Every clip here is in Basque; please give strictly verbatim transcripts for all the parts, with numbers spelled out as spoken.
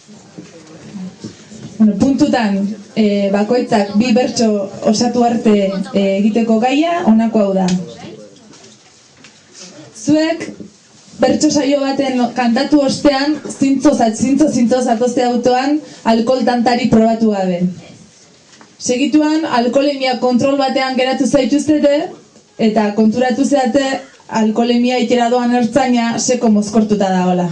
Bueno, puntutan, e, bakoitzak bi bertso osatu arte e, egiteko gaia, honako hau da. Zuek bertso saio baten kantatu ostean, zintzo, zintzo, zintzo, zatozte autoan, alkohol tantari probatu gabe. Segituan, alkoholemia kontrol batean geratu zaituztete, eta konturatu zeate, alkoholemia ikera doan ertzaina seko mozkortuta da hola.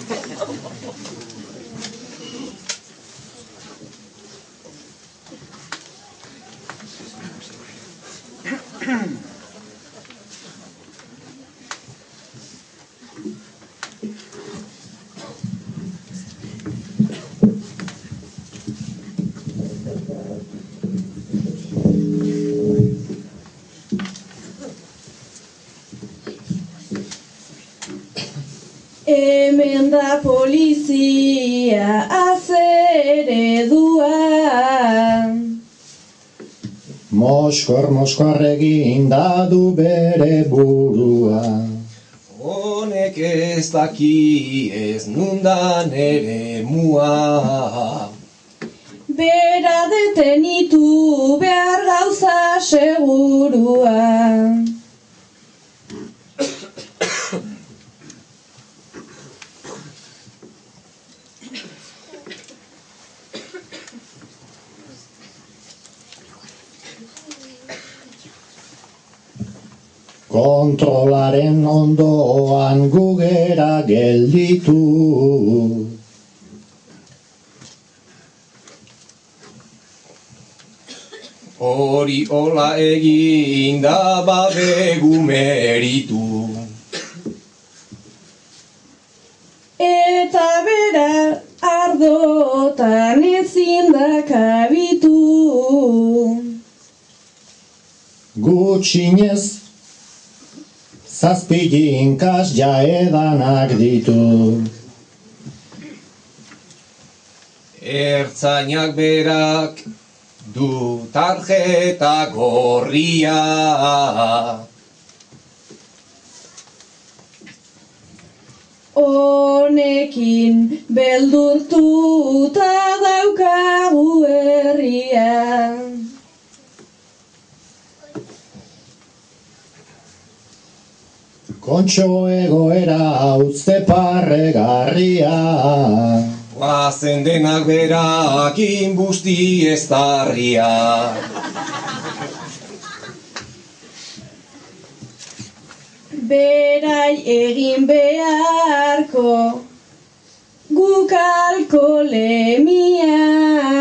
Hemen da polizia azeredua. Moskor, moskor egin da du bere burua. Honek ez daki ez nundan ere mua. Bera detenitu behar gauza segurua. Kontrolaren ondoan gugera gelditu. Hori hola egin da babegu meritu. Eta bera ardotan ezin da kabitu. Gutxinez zazpiginkas jaedanak ditu. Ertzainak berak du tarjeta gorria. Honekin beldurtuta daukagu herria. Kontxo egoera utze parregarria. Guazen denak berakin busti ez darria. Berai egin beharko guk alkoholemia.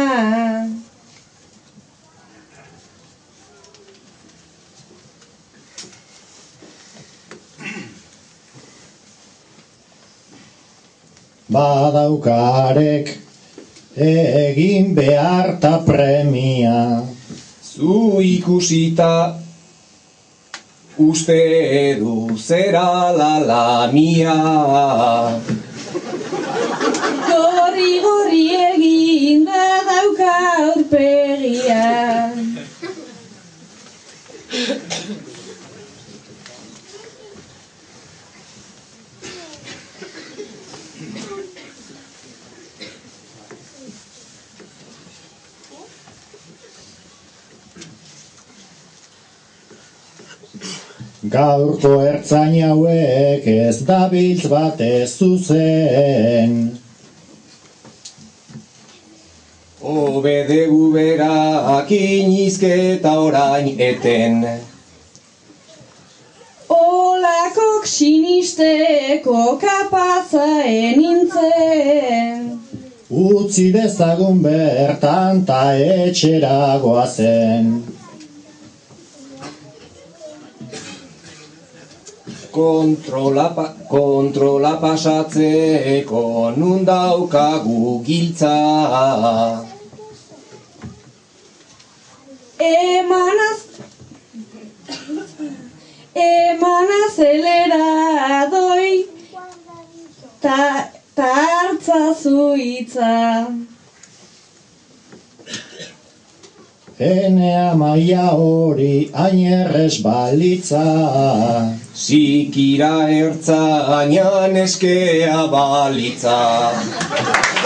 Badaukarek egin behar ta premia. Zu ikusita uste edu zera la mia. Gorri gorri egin da dauka aurpegia. Gaurko ertzain hauek ez dabiltz batez zuzen. Obedegu berakin izketa orain eten. Olakok sinisteko kapaza enintzen. Utzi dezagun bertan ta etxera goazen. Kontrola, pa, kontrola pasatzeko nun daukagu giltza. Emanaz, eman aceleradoi, ta, ta hartza zuitza. Enea maia hori ainerrez balitza. Sikira ertzainan eskea balitza.